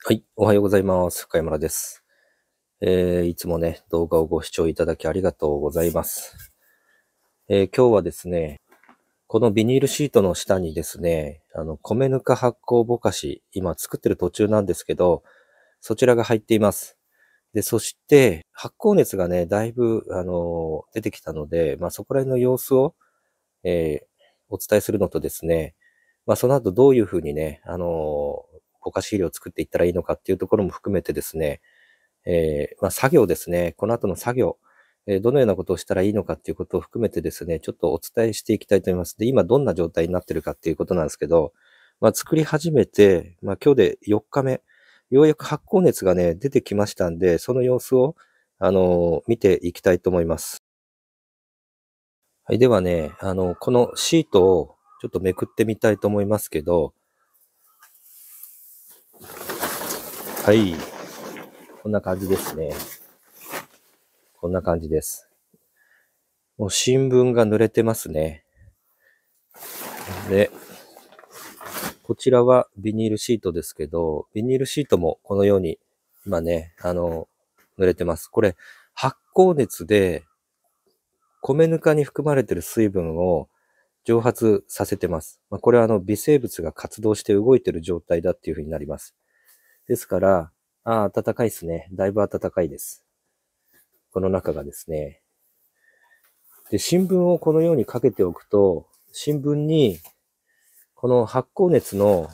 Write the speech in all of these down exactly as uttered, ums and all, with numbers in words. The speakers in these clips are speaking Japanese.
はい、おはようございます。深山です。えー、いつもね、動画をご視聴いただきありがとうございます。えー、今日はですね、このビニールシートの下にですね、あの、米ぬか発酵ぼかし、今作ってる途中なんですけど、そちらが入っています。で、そして、発酵熱がね、だいぶ、あのー出てきたので、まあ、そこら辺の様子を、えーお伝えするのとですね、まあ、その後どういうふうにね、あのーぼかし肥料を作っていったらいいのかっていうところも含めてですね、えーまあ、作業ですね。この後の作業、えーどのようなことをしたらいいのかっていうことを含めてですね、ちょっとお伝えしていきたいと思います。で、今どんな状態になってるかっていうことなんですけど、まあ、作り始めて、まあ、今日でよっかめ、ようやく発酵熱がね、出てきましたんで、その様子を、あのー見ていきたいと思います。はい、ではね、あの、このシートをちょっとめくってみたいと思いますけど、はい、こんな感じですね。こんな感じです。もう新聞が濡れてますね。で、こちらはビニールシートですけど、ビニールシートもこのように今ね、あの、濡れてます。これ、発酵熱で米ぬかに含まれている水分を蒸発させてます。まあ、これはあの微生物が活動して動いている状態だっていうふうになります。ですから、ああ、暖かいですね。だいぶ暖かいです。この中がですね。で、新聞をこのようにかけておくと、新聞にこの発酵熱の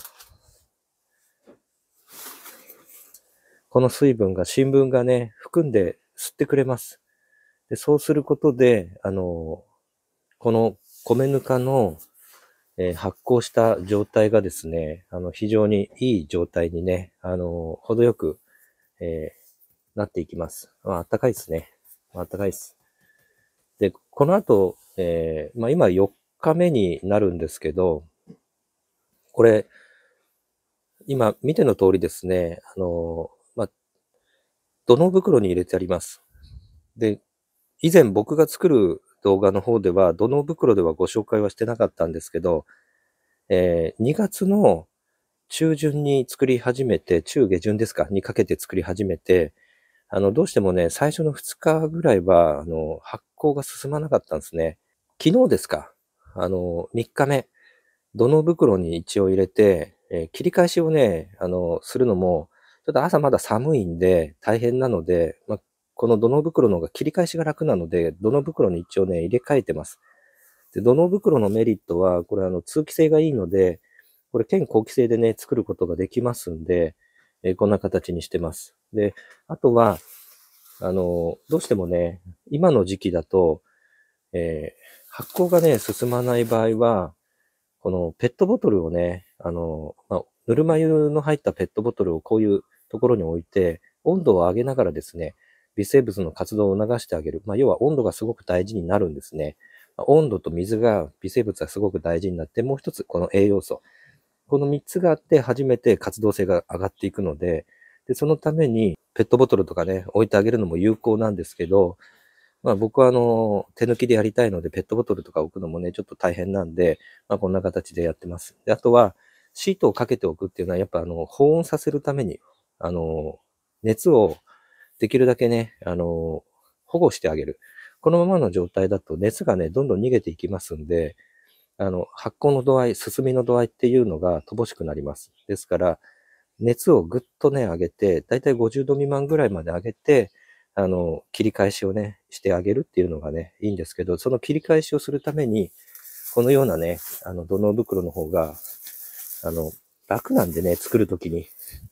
この水分が新聞がね、含んで吸ってくれます。で、そうすることで、あの、この米ぬかの、えー発酵した状態がですね、あの、非常にいい状態にね、あの、程よく、えーなっていきます。まあ、暖かいですね。まあ暖かいです。で、この後、えーまあ今よっかめになるんですけど、これ、今見ての通りですね、あの、まあ、土の袋に入れてあります。で、以前僕が作る動画の方では、土の袋ではご紹介はしてなかったんですけど、えーにがつの中旬に作り始めて、中下旬ですか、にかけて作り始めて、あの、どうしてもね、最初のふつかぐらいは、あの、発酵が進まなかったんですね。昨日ですか、あの、みっかめ、土の袋に一応入れて、えー切り返しをね、あの、するのも、ちょっと朝まだ寒いんで大変なので、まあ、この土の袋の方が切り返しが楽なので、土の袋に一応ね、入れ替えてます。で、土の袋のメリットは、これあの、通気性がいいので、これ兼後期性でね、作ることができますんで、えーこんな形にしてます。で、あとは、あの、どうしてもね、今の時期だと、えー発酵がね、進まない場合は、このペットボトルをね、あの、まあ、ぬるま湯の入ったペットボトルをこういうところに置いて、温度を上げながらですね、微生物の活動を促してあげる。まあ、要は温度がすごく大事になるんですね。まあ温度と水が、微生物がすごく大事になって、もう一つ、この栄養素。この三つがあって初めて活動性が上がっていくので、で、そのためにペットボトルとかね、置いてあげるのも有効なんですけど、まあ僕はあの、手抜きでやりたいので、ペットボトルとか置くのもね、ちょっと大変なんで、まあこんな形でやってます。で、あとは、シートをかけておくっていうのは、やっぱあの、保温させるために、あの、熱をできるだけね、あの、保護してあげる。このままの状態だと熱がね、どんどん逃げていきますんで、あの、発酵の度合い、進みの度合いっていうのが乏しくなります。ですから、熱をぐっとね、上げて、だいたいごじゅうど未満ぐらいまで上げて、あの、切り返しをね、してあげるっていうのがね、いいんですけど、その切り返しをするために、このようなね、あの、土の袋の方が、あの、楽なんでね、作るときに。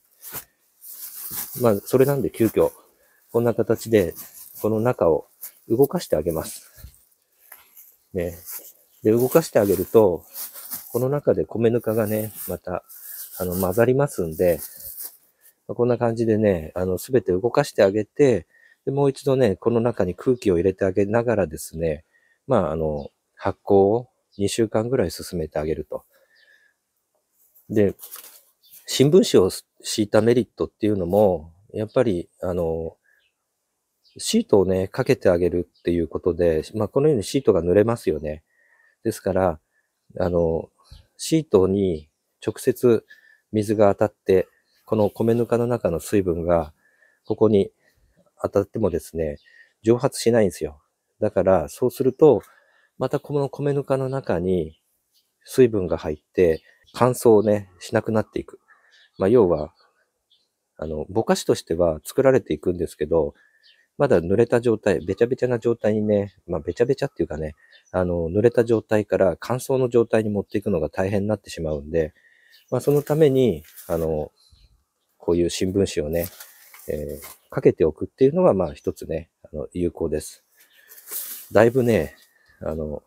まあ、それなんで急遽、こんな形で、この中を動かしてあげます。ね。で、動かしてあげると、この中で米ぬかがね、また、あの、混ざりますんで、こんな感じでね、あの、すべて動かしてあげて、で、もう一度ね、この中に空気を入れてあげながらですね、まあ、あの、発酵をにしゅうかんぐらい進めてあげると。で、新聞紙を敷いたメリットっていうのも、やっぱり、あの、シートをね、かけてあげるっていうことで、まあ、このようにシートが濡れますよね。ですから、あの、シートに直接水が当たって、 この米ぬかの中の水分が、ここに当たってもですね、蒸発しないんですよ。だから、そうすると、またこの米ぬかの中に水分が入って、乾燥をね、しなくなっていく。まあ、要は、あの、ぼかしとしては作られていくんですけど、まだ濡れた状態、べちゃべちゃな状態にね、まあ、べちゃべちゃっていうかね、あの、濡れた状態から乾燥の状態に持っていくのが大変になってしまうんで、まあ、そのために、あの、こういう新聞紙をね、えー、かけておくっていうのが、まあ、一つね、あの、有効です。だいぶね、あの、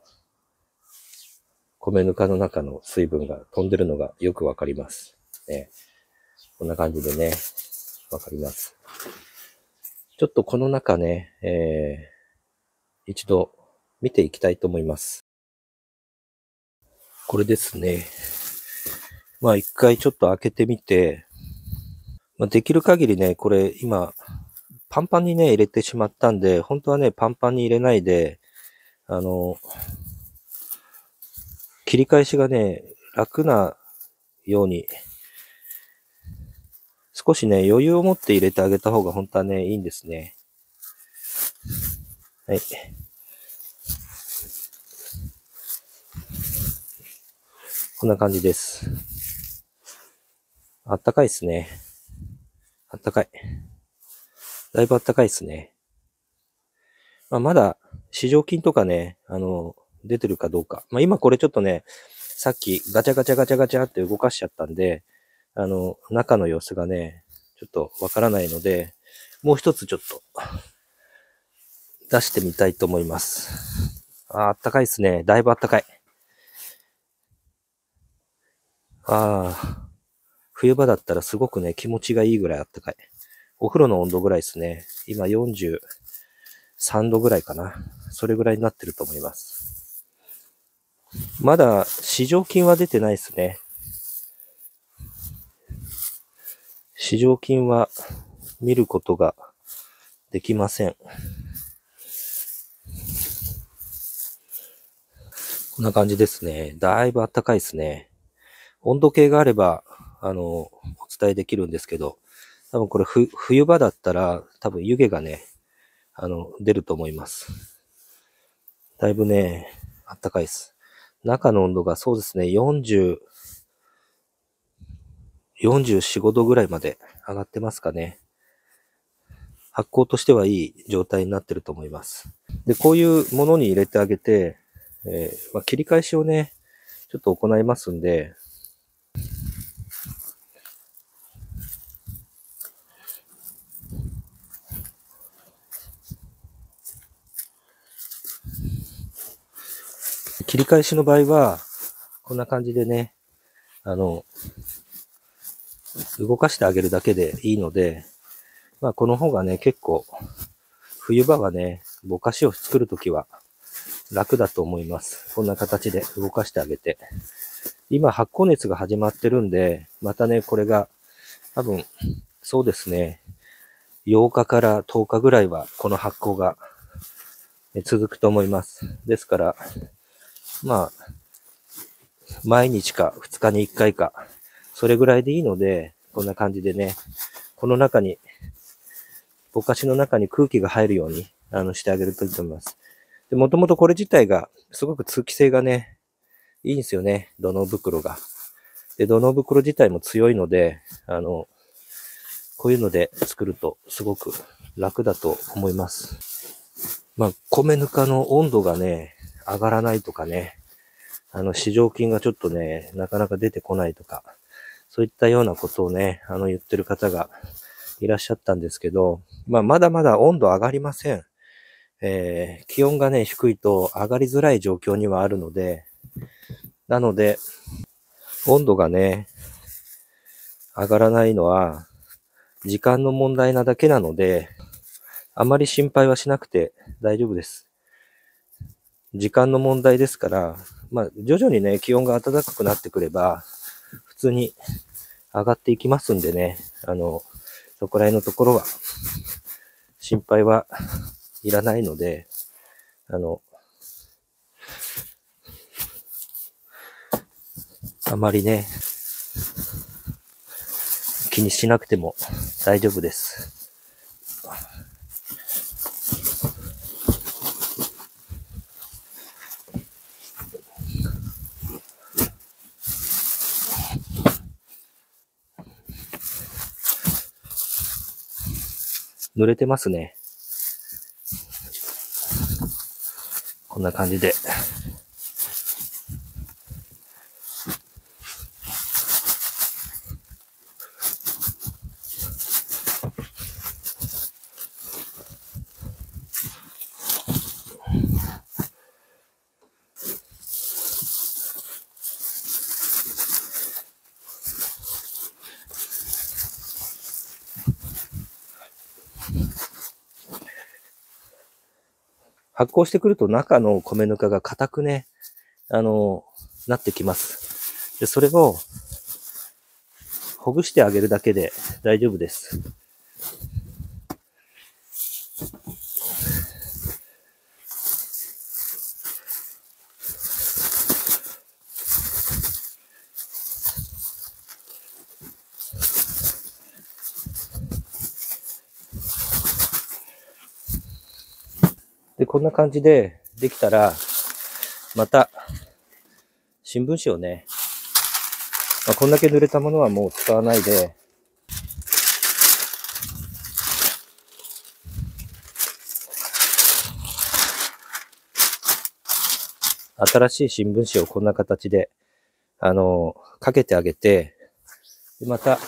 米ぬかの中の水分が飛んでるのがよくわかります。ね、こんな感じでね、わかります。ちょっとこの中ね、えー、一度見ていきたいと思います。これですね。まあ一回ちょっと開けてみて、まあ、できる限りね、これ今、パンパンにね、入れてしまったんで、本当はね、パンパンに入れないで、あの、切り返しがね、楽なように、少しね、余裕を持って入れてあげた方が本当はね、いいんですね。はい。こんな感じです。あったかいですね。あったかい。だいぶあったかいですね。まあ、まだ、市場金とかね、あの、出てるかどうか。まあ、今これちょっとね、さっきガチャガチャガチャガチャって動かしちゃったんで、あの、中の様子がね、ちょっとわからないので、もう一つちょっと、出してみたいと思います。あ、あったかいですね。だいぶあったかい。ああ、冬場だったらすごくね、気持ちがいいぐらいあったかい。お風呂の温度ぐらいですね。今よんじゅうさんどぐらいかな。それぐらいになってると思います。まだ市場金は出てないですね。市場金は見ることができません。こんな感じですね。だいぶ暖かいですね。温度計があれば、あの、お伝えできるんですけど、多分これふ冬場だったら多分湯気がね、あの、出ると思います。だいぶね、暖かいです。中の温度がそうですね、よんじゅう、よんじゅうよん、ごどぐらいまで上がってますかね。発酵としてはいい状態になってると思います。で、こういうものに入れてあげて、えーまあ、切り返しをね、ちょっと行いますんで、切り返しの場合は、こんな感じでね、あの、動かしてあげるだけでいいので、まあこの方がね、結構、冬場はね、ぼかしを作るときは楽だと思います。こんな形で動かしてあげて。今発酵熱が始まってるんで、またね、これが多分、そうですね、ようかからとおかぐらいはこの発酵が続くと思います。ですから、まあ、毎日かふつかにいっかいか、それぐらいでいいので、こんな感じでね、この中に、ぼかしの中に空気が入るように、あの、してあげるといいと思います。で、もともとこれ自体が、すごく通気性がね、いいんですよね。土の袋が。で、土の袋自体も強いので、あの、こういうので作るとすごく楽だと思います。まあ、米ぬかの温度がね、上がらないとかね、あの、市場金がちょっとね、なかなか出てこないとか、そういったようなことをね、あの、言ってる方がいらっしゃったんですけど、まあ、まだまだ温度上がりません。えー、気温がね、低いと上がりづらい状況にはあるので、なので、温度がね、上がらないのは、時間の問題なだけなので、あまり心配はしなくて大丈夫です。時間の問題ですから、まあ、徐々にね、気温が暖かくなってくれば、普通に上がっていきますんでね、あの、そこら辺のところは、心配はいらないので、あの、あまりね、 気にしなくても大丈夫です。濡れてますね。こんな感じで。発酵してくると中の米ぬかが硬くね、あの、なってきます。で、それをほぐしてあげるだけで大丈夫です。で、こんな感じでできたら、また、新聞紙をね、まあ、こんだけ濡れたものはもう使わないで、新しい新聞紙をこんな形で、あの、かけてあげて、でまた、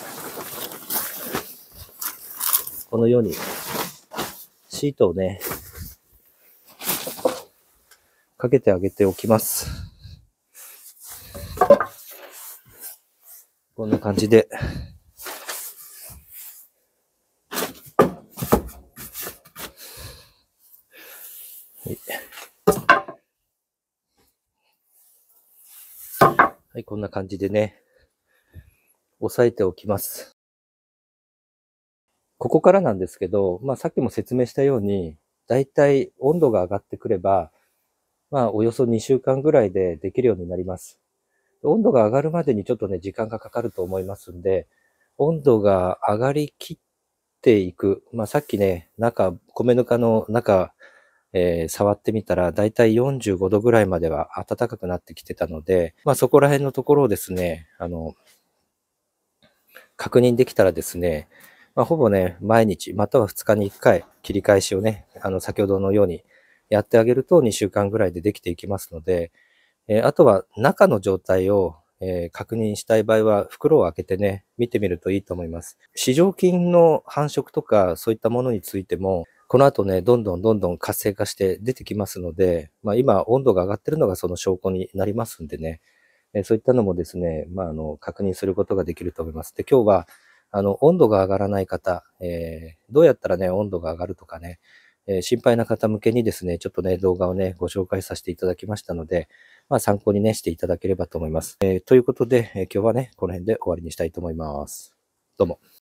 このように、シートをね、かけてあげておきます。こんな感じで。はい、はい、こんな感じでね、押さえておきます。ここからなんですけど、まあさっきも説明したように、だいたい温度が上がってくれば、まあおよそにしゅうかんぐらいでできるようになります。温度が上がるまでにちょっとね、時間がかかると思いますんで、温度が上がりきっていく。まあさっきね、中、米ぬかの中、えー、触ってみたら、だいたいよんじゅうごどぐらいまでは暖かくなってきてたので、まあそこら辺のところをですね、あの、確認できたらですね、まあ、ほぼね、毎日、またはふつかにいっかい切り返しをね、あの、先ほどのようにやってあげるとにしゅうかんぐらいでできていきますので、えー、あとは中の状態を、えー、確認したい場合は袋を開けてね、見てみるといいと思います。糸状菌の繁殖とかそういったものについても、この後ね、どんどんどんどん活性化して出てきますので、まあ今温度が上がってるのがその証拠になりますんでね、えそういったのもですね、まあ、あの、確認することができると思います。で、今日は、あの、温度が上がらない方、えー、どうやったらね、温度が上がるとかね、えー、心配な方向けにですね、ちょっとね、動画をね、ご紹介させていただきましたので、まあ、参考にね、していただければと思います。えー、ということで、えー、今日はね、この辺で終わりにしたいと思います。どうも。